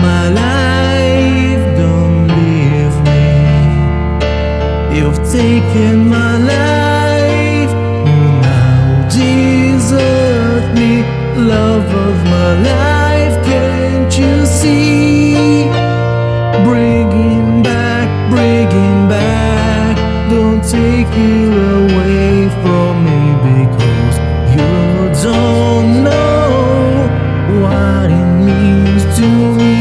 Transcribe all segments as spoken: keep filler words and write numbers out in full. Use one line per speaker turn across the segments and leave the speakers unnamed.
my life, don't leave me. You've taken my life, now desert me. Love of my life, can't you see? Bring him back, bring him back. Don't take it away from me, because you don't know what it means to me.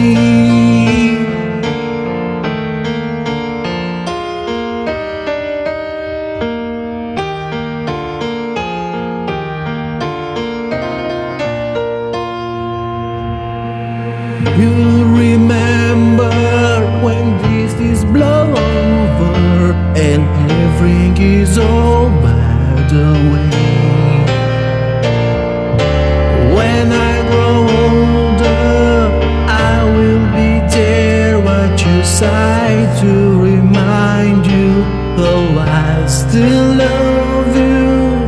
You'll remember when this is blown over and everything is all by the way. When I grow older, I will be there at your side to remind you how I still love you.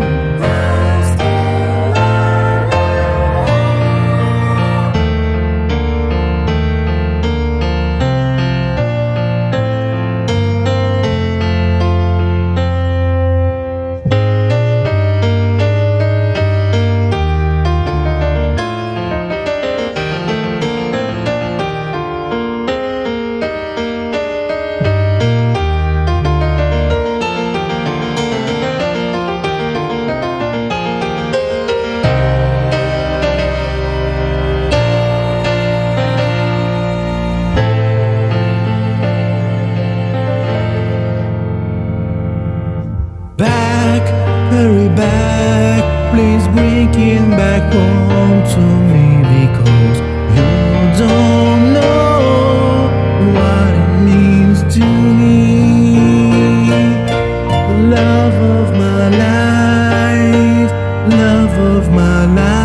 Back, hurry back, please bring him back home to me, because you don't know what it means to me. Love of my life, love of my life.